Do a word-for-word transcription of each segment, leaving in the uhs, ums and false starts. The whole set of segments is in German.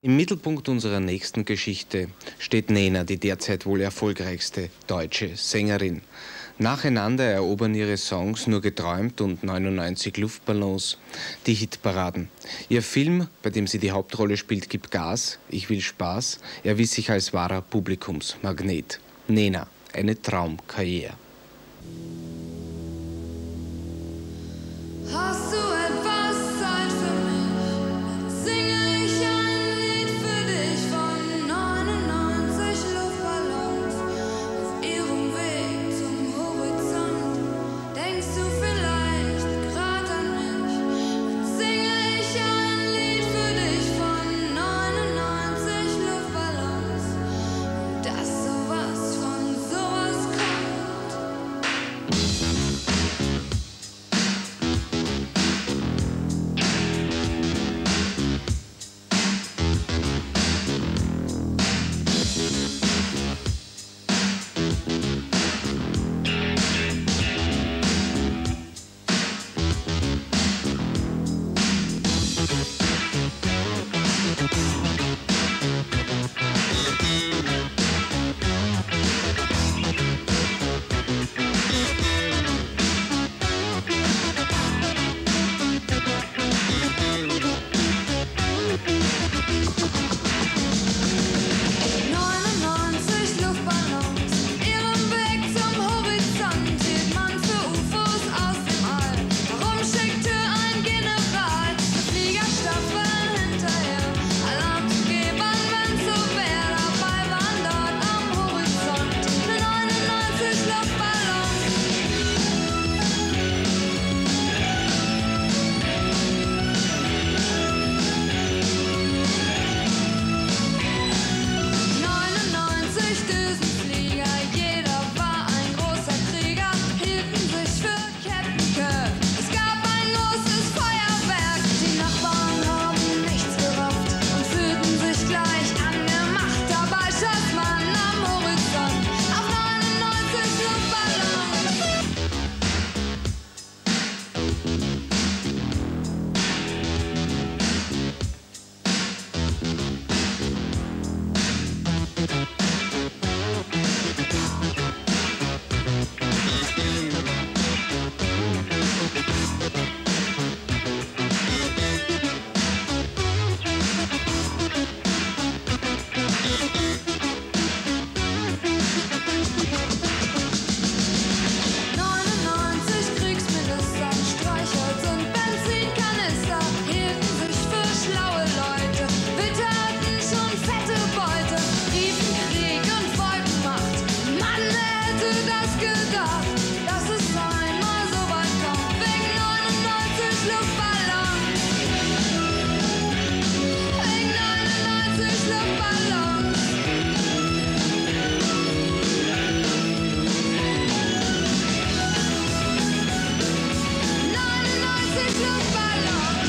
Im Mittelpunkt unserer nächsten Geschichte steht Nena, die derzeit wohl erfolgreichste deutsche Sängerin. Nacheinander erobern ihre Songs Nur geträumt und neunundneunzig Luftballons die Hitparaden. Ihr Film, bei dem sie die Hauptrolle spielt, Gib Gas, ich will Spaß, erwies sich als wahrer Publikumsmagnet. Nena, eine Traumkarriere. Hast du etwas Zeit für mich? Singe ich ein Lied für dich von neunundneunzig Luftballons auf ihrem Weg zum Horizont. Denkst du vielleicht gerade an mich? Singe ich ein Lied für dich von neunundneunzig Luftballons und dass sowas von sowas kommt. neunundneunzig Luftballons, ihrem Weg zum Horizont hielt man für U F Os aus dem All. Warum schickte ein General Fliegerstaffeln hinterher? Alarm zu geben, wenn so wär, dabei waren dort am Horizont neunundneunzig Luftballons. neunundneunzig Düsenflieger, jeder war ein großer Krieger, hielten sich für Captain Kirk. Es gab ein großes Feuerwerk, die Nachbarn haben nichts gerafft und fühlten sich gleich angemacht. Dabei schoss man am Horizont auf neunundneunzig Luftballons. neunundneunzig Kriegsminister, Streichholz und Benzinkanister hielten sich für schlaue Leute, witterten schon fette Beute, riefen Krieg und wollten Macht. Mann, wer hätte das gedacht, dass es einmal so weit kommt, wegen neunundneunzig Luftballons. Wegen neunundneunzig Luftballons. neunundneunzig Luftballons.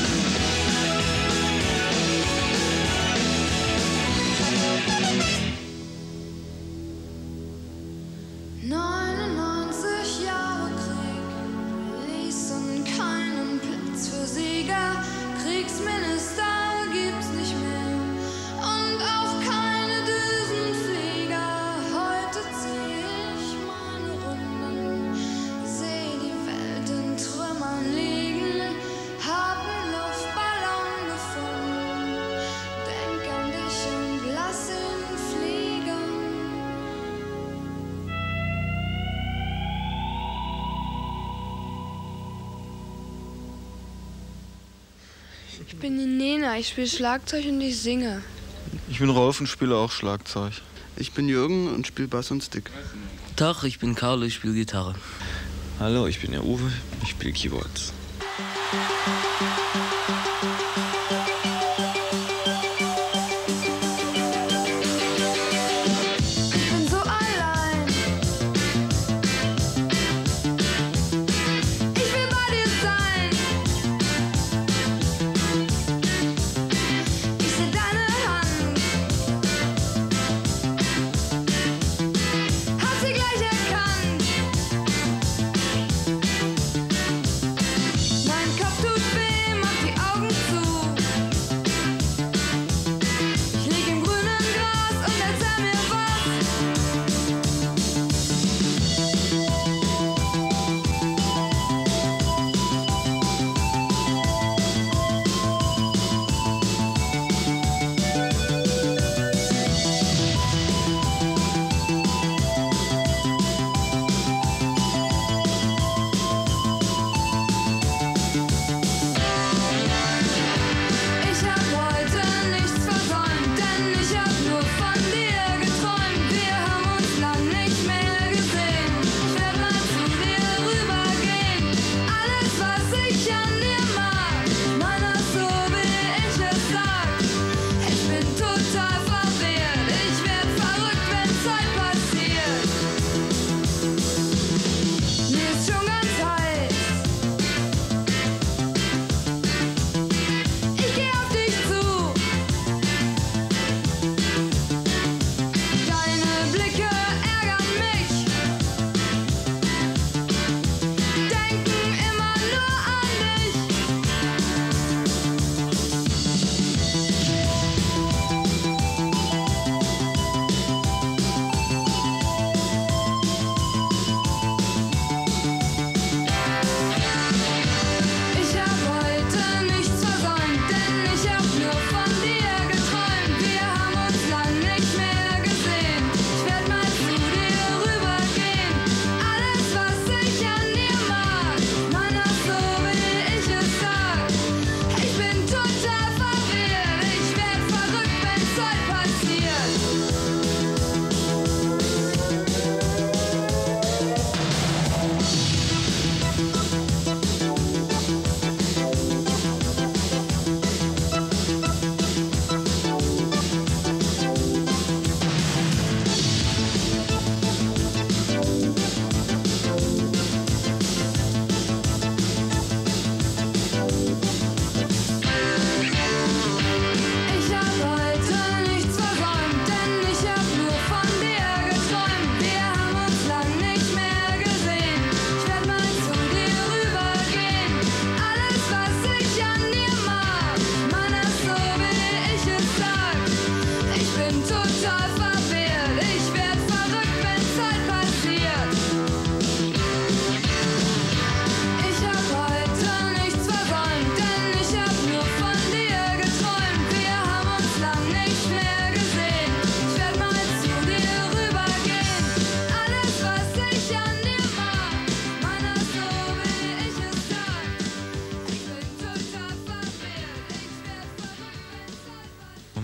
neunundneunzig Jahre Krieg ließen keinen Platz für Sieger. Kriegsminister gibt's nicht mehr und auch keine Düsenflieger. Heute zieh ich meine Runden, seh die Welt in Trümmern liegen, hab einen Luftballon gefunden, denk an dich und lass ihn fliegen. Ich bin die Nena, ich spiele Schlagzeug und ich singe. Ich bin Rolf und spiele auch Schlagzeug. Ich bin Jürgen und spiele Bass und Stick. Tag, ich bin Carlo, ich spiele Gitarre. Hallo, ich bin der Uwe, ich spiele Keyboards. Ich bin so allein. Ich will bei dir sein. Ich seh deine Hand. Hab sie gleich erkannt. Mein Kopf tut weh,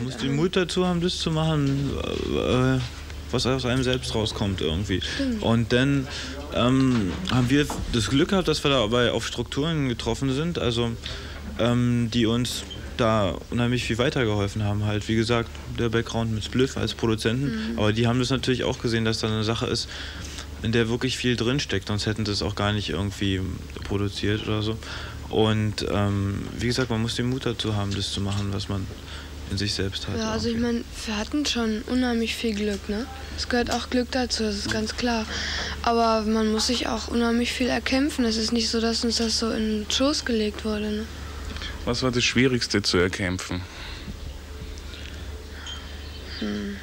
Man muss den Mut dazu haben, das zu machen, äh, was aus einem selbst rauskommt irgendwie. Stimmt. Und dann ähm, haben wir das Glück gehabt, dass wir dabei auf Strukturen getroffen sind, also ähm, die uns da unheimlich viel weitergeholfen haben. Halt, wie gesagt, der Background mit Spliff als Produzenten, mhm. aber die haben das natürlich auch gesehen, dass da eine Sache ist, in der wirklich viel drinsteckt, sonst hätten sie es auch gar nicht irgendwie produziert oder so. Und ähm, wie gesagt, man muss den Mut dazu haben, das zu machen, was man in sich selbst hat. Ja, also ich meine, wir hatten schon unheimlich viel Glück, ne? Es gehört auch Glück dazu, das ist ganz klar. Aber man muss sich auch unheimlich viel erkämpfen. Es ist nicht so, dass uns das so in den Schoß gelegt wurde, ne? Was war das Schwierigste zu erkämpfen? Hm.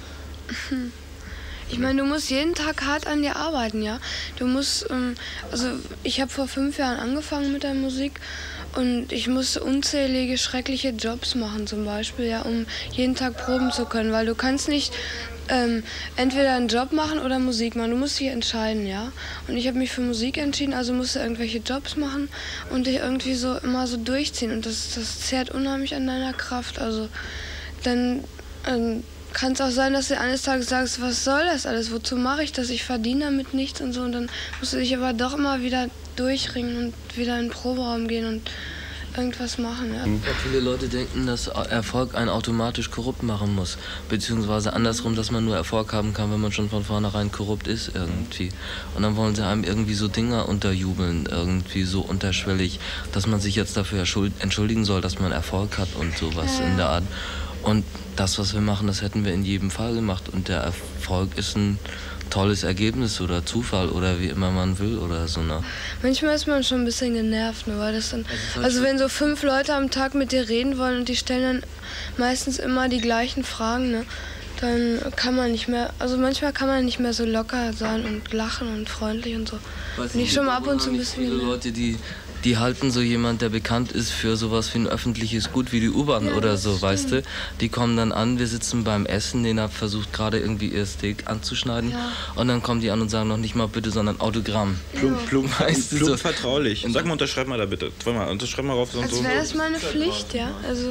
Ich meine, du musst jeden Tag hart an dir arbeiten, ja. Du musst, ähm, also ich habe vor fünf Jahren angefangen mit der Musik und ich musste unzählige schreckliche Jobs machen zum Beispiel, ja, um jeden Tag proben zu können, weil du kannst nicht ähm, entweder einen Job machen oder Musik machen. Du musst dich entscheiden, ja. Und ich habe mich für Musik entschieden, also musste irgendwelche Jobs machen und dich irgendwie so immer so durchziehen und das, das zehrt unheimlich an deiner Kraft. Also dann ähm, kann es auch sein, dass du eines Tages sagst, was soll das alles, wozu mache ich das, ich verdiene damit nichts und so. Und dann musst du dich aber doch immer wieder durchringen und wieder in den Proberaum gehen und irgendwas machen. Ja. Ja, viele Leute denken, dass Erfolg einen automatisch korrupt machen muss. Beziehungsweise andersrum, dass man nur Erfolg haben kann, wenn man schon von vornherein korrupt ist irgendwie. Und dann wollen sie einem irgendwie so Dinger unterjubeln, irgendwie so unterschwellig, dass man sich jetzt dafür entschuldigen soll, dass man Erfolg hat und sowas ja. in der Art. Und das, was wir machen, das hätten wir in jedem Fall gemacht. Und der Erfolg ist ein tolles Ergebnis oder Zufall oder wie immer man will oder so. Ne? Manchmal ist man schon ein bisschen genervt, ne, weil das dann, halt also wenn so fünf Leute am Tag mit dir reden wollen und die stellen dann meistens immer die gleichen Fragen, ne, dann kann man nicht mehr, also manchmal kann man nicht mehr so locker sein und lachen und freundlich und so. Weiß und ich schon mal ab und zu ein bisschen viele Leute, die die halten so jemand, der bekannt ist für sowas wie ein öffentliches Gut wie die U-Bahn ja, oder so, stimmt. Weißt du? Die kommen dann an, wir sitzen beim Essen, den hat versucht gerade irgendwie ihr Steak anzuschneiden ja. und dann kommen die an und sagen noch nicht mal bitte, sondern Autogramm. Plump, plump, weißt du, plump so vertraulich. Sag mal, unterschreib mal da bitte. Mal, unterschreib mal rauf. So Als wäre das meine Pflicht, ja. Also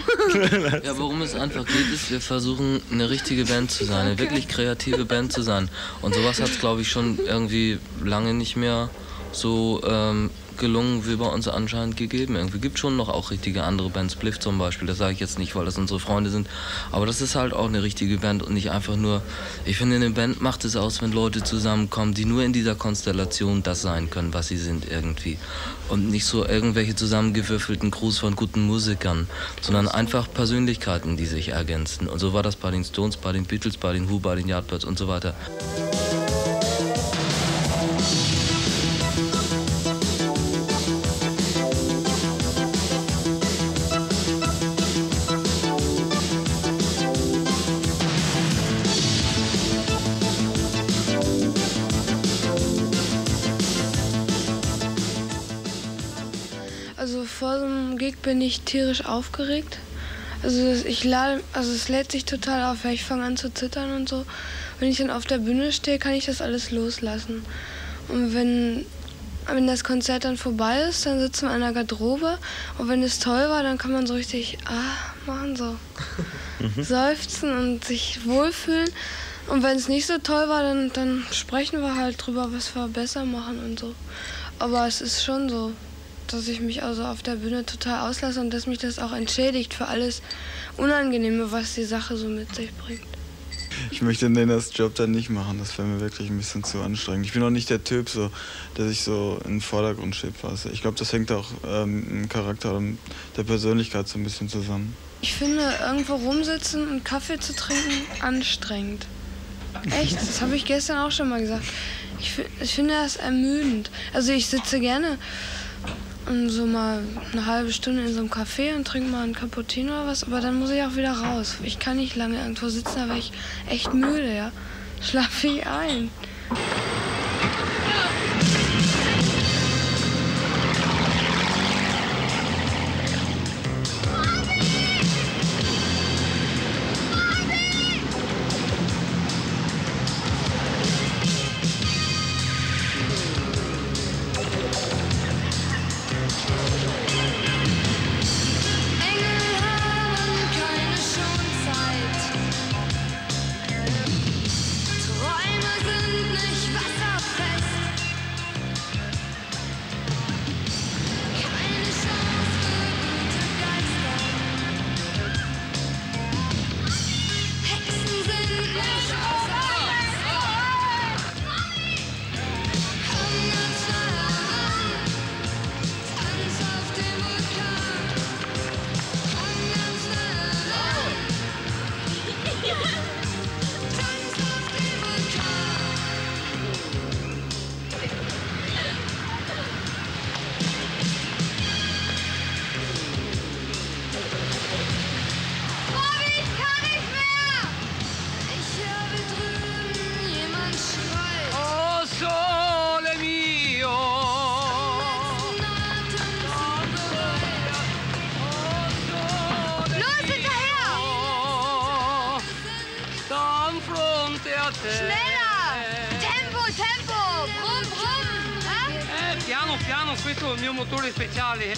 ja, worum es einfach geht, ist, wir versuchen eine richtige Band zu sein, eine wirklich kreative Band zu sein. Und sowas hat es, glaube ich, schon irgendwie lange nicht mehr so ähm, gelungen wie bei uns anscheinend gegeben. Irgendwie gibt schon noch auch richtige andere Bands, Spliff zum Beispiel, das sage ich jetzt nicht, weil das unsere Freunde sind, aber das ist halt auch eine richtige Band und nicht einfach nur, ich finde, eine Band macht es aus, wenn Leute zusammenkommen, die nur in dieser Konstellation das sein können, was sie sind irgendwie und nicht so irgendwelche zusammengewürfelten Crews von guten Musikern, sondern einfach Persönlichkeiten, die sich ergänzen und so war das bei den Stones, bei den Beatles, bei den Who, bei den Yardbirds und so weiter. Also vor so einem Gig bin ich tierisch aufgeregt. Also ich lade, also es lädt sich total auf, weil ich fange an zu zittern und so. Wenn ich dann auf der Bühne stehe, kann ich das alles loslassen. Und wenn, wenn das Konzert dann vorbei ist, dann sitzen wir in einer Garderobe. Und wenn es toll war, dann kann man so richtig ah machen, so seufzen und sich wohlfühlen. Und wenn es nicht so toll war, dann, dann sprechen wir halt drüber, was wir besser machen und so. Aber es ist schon so, dass ich mich also auf der Bühne total auslasse und dass mich das auch entschädigt für alles Unangenehme, was die Sache so mit sich bringt. Ich möchte Nenas Job dann nicht machen, das wäre mir wirklich ein bisschen zu anstrengend. Ich bin auch nicht der Typ, so, der sich so in den Vordergrund schiebt. Also ich glaube, das hängt auch ähm, im Charakter und der Persönlichkeit so ein bisschen zusammen. Ich finde, irgendwo rumsitzen und Kaffee zu trinken anstrengend. Echt, das habe ich gestern auch schon mal gesagt. Ich, ich finde das ermüdend. Also ich sitze gerne so mal eine halbe Stunde in so einem Café und trinke mal einen Cappuccino oder was, aber dann muss ich auch wieder raus. Ich kann nicht lange irgendwo sitzen, da werde ich echt müde, ja. Schlafe ich ein. Engel haben keine Chance. Schneller! Tempo, tempo! Brumm, brumm! Eh, piano, piano, questo è il mio motore speciale.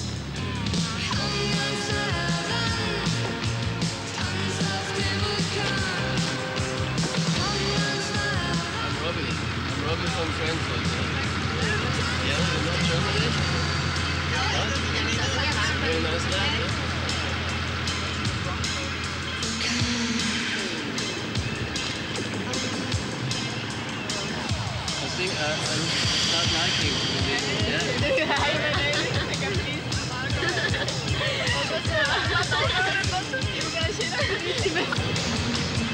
Robbie. I'm Robbie from Frankfurt. Yeah, you know Germany? Yeah. Very nice land, yeah? I think I, I start liking it, yeah?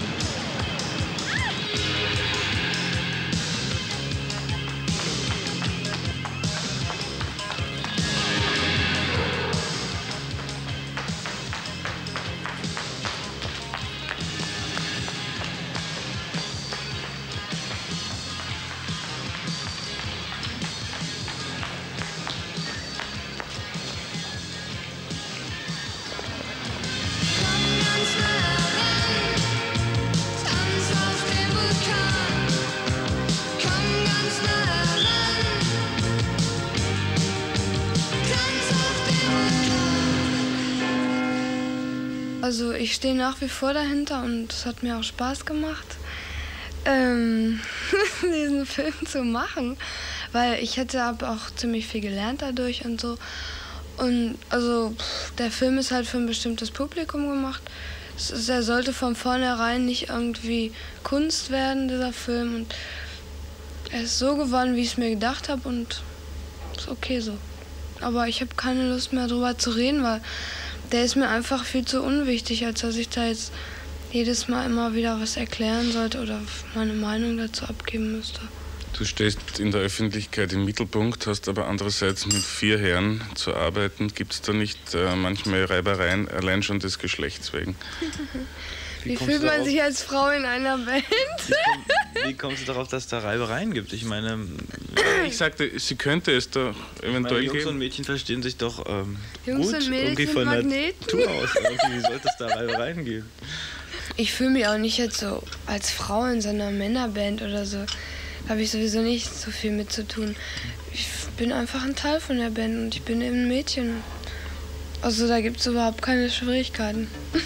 Also ich stehe nach wie vor dahinter und es hat mir auch Spaß gemacht, ähm, diesen Film zu machen, weil ich hätte aber auch ziemlich viel gelernt dadurch und so. Und also der Film ist halt für ein bestimmtes Publikum gemacht. Es ist, er sollte von vornherein nicht irgendwie Kunst werden, dieser Film. Und er ist so geworden, wie ich es mir gedacht habe und ist okay so. Aber ich habe keine Lust mehr drüber zu reden, weil der ist mir einfach viel zu unwichtig, als dass ich da jetzt jedes Mal immer wieder was erklären sollte oder meine Meinung dazu abgeben müsste. Du stehst in der Öffentlichkeit im Mittelpunkt, hast aber andererseits mit vier Herren zu arbeiten. Gibt es da nicht äh, manchmal Reibereien, allein schon des Geschlechts wegen? Wie, wie fühlt man sich als Frau in einer Band? Wie, komm, wie kommst du darauf, dass es da Reibereien gibt? Ich meine... Ich sagte, sie könnte es doch eventuell Jungs geben. und Mädchen verstehen sich doch ähm, Jungs gut und Mädchen irgendwie von Magneten. Natur aus. Irgendwie, wie sollte es da Reibereien geben? Ich fühle mich auch nicht jetzt so als Frau in so einer Männerband oder so. Da habe ich sowieso nicht so viel mit zu tun. Ich bin einfach ein Teil von der Band und ich bin eben ein Mädchen. Also da gibt es überhaupt keine Schwierigkeiten.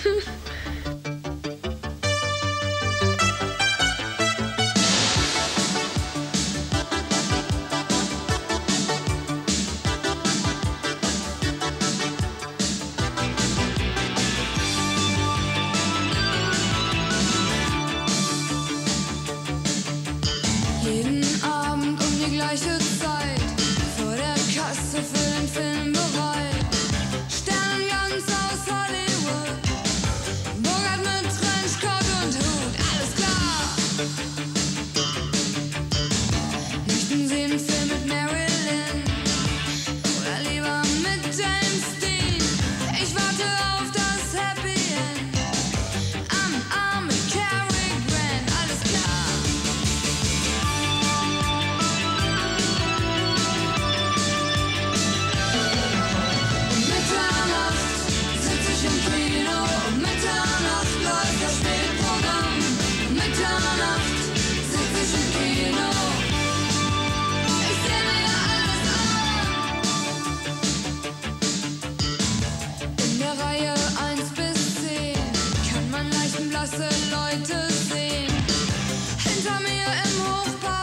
Jeden Abend um die gleiche Zeit vor der Kasse für den Film bereit. Stern ganz aus Hollywood, Bogart mit Trenchcoat und Hut, alles klar. Möchten Sie einen Film mit Marilyn oder lieber mit James Dean? Ich warte auf das Happy End am Arm mit Cary Grant, alles klar. Um Mitternacht sitz ich im Kino, um Mitternacht läuft das Spätprogramm. Um Mitternacht sitz ich im Kino, ich seh mir alles an. In der Reihe eins bis zehn kann man leicht blasse Leute sehen. Hinter mir im Hochpark